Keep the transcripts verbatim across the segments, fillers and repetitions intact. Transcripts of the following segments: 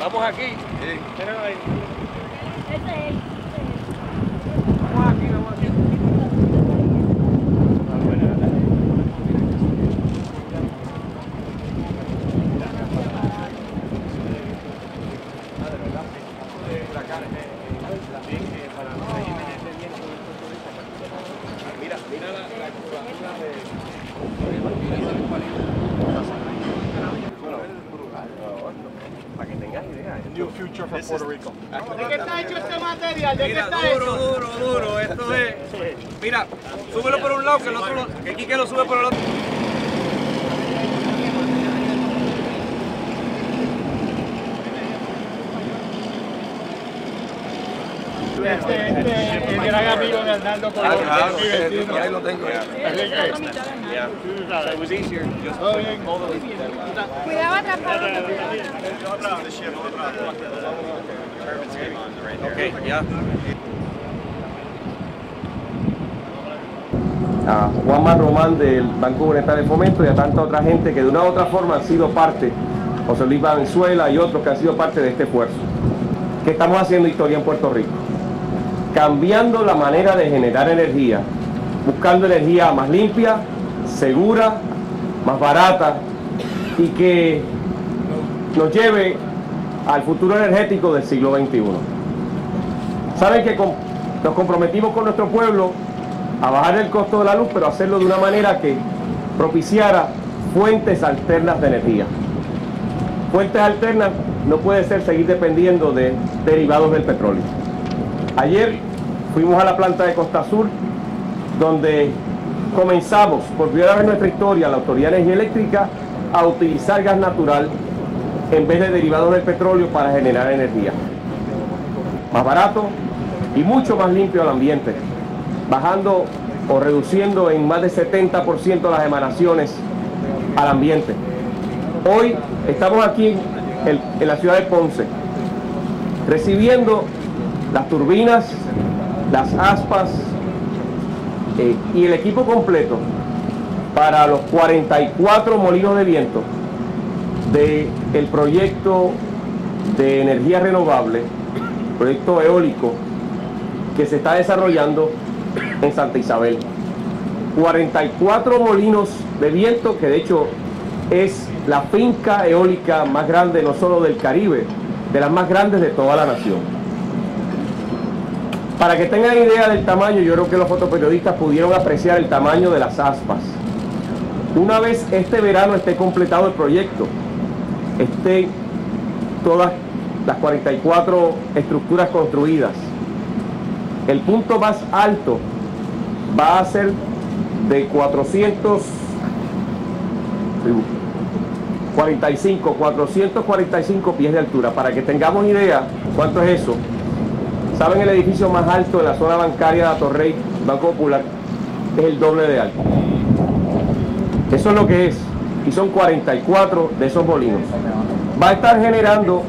Vamos aquí. Sí. Miren ahí. Ese es él. Vamos aquí, vamos aquí. Mira, mira la, la curvatura de... Para que tengas idea. New future for Puerto Rico. ¿De qué está hecho este material? ¿De qué Mira, está duro, hecho? duro, duro. Esto es... Mira, súbelo por un lado, que el otro lo... que Quique lo sube por el otro. Este, este, el gran amigo de Hernando Colón. Ah, claro, Divertido. ahí lo tengo. Yeah. So it was easier just Todo bien. Cuidado atrapado. Okay, ya. A Juanma Román del Banco Monetario de Fomento y a tanta otra gente que de una u otra forma han sido parte, José Luis Valenzuela y otros que han sido parte de este esfuerzo, que estamos haciendo historia en Puerto Rico, cambiando la manera de generar energía, buscando energía más limpia, segura, más barata y que nos lleve al futuro energético del siglo veintiuno. Saben que nos comprometimos con nuestro pueblo a bajar el costo de la luz, pero hacerlo de una manera que propiciara fuentes alternas de energía. Fuentes alternas no puede ser seguir dependiendo de derivados del petróleo. Ayer fuimos a la planta de Costa Sur, donde comenzamos, por primera vez en nuestra historia, la Autoridad de Energía Eléctrica a utilizar gas natural en vez de derivados del petróleo para generar energía. Más barato y mucho más limpio al ambiente, bajando o reduciendo en más de setenta por ciento las emanaciones al ambiente. Hoy estamos aquí en, en la ciudad de Ponce, recibiendo las turbinas, las aspas eh, y el equipo completo para los cuarenta y cuatro molinos de viento del proyecto de energía renovable, proyecto eólico que se está desarrollando en Santa Isabel. cuarenta y cuatro molinos de viento, que de hecho es la finca eólica más grande no solo del Caribe, de las más grandes de toda la nación. Para que tengan idea del tamaño, yo creo que los fotoperiodistas pudieron apreciar el tamaño de las aspas. Una vez este verano esté completado el proyecto, estén todas las cuarenta y cuatro estructuras construidas, el punto más alto va a ser de cuatrocientos cuarenta y cinco, cuatrocientos cuarenta y cinco pies de altura. Para que tengamos idea cuánto es eso, ¿saben el edificio más alto de la zona bancaria de Atorrey, Banco Popular? Es el doble de alto. Eso es lo que es, y son cuarenta y cuatro de esos molinos. Va a estar generando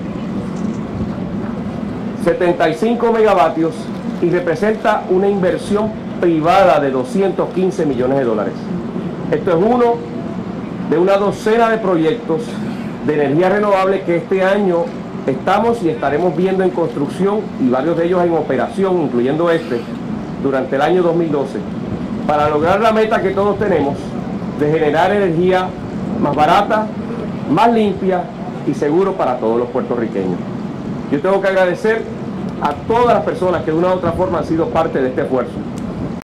setenta y cinco megavatios y representa una inversión privada de doscientos quince millones de dólares. Esto es uno de una docena de proyectos de energía renovable que este año estamos y estaremos viendo en construcción, y varios de ellos en operación, incluyendo este, durante el año dos mil doce, para lograr la meta que todos tenemos de generar energía más barata, más limpia y seguro para todos los puertorriqueños. Yo tengo que agradecer a todas las personas que de una u otra forma han sido parte de este esfuerzo.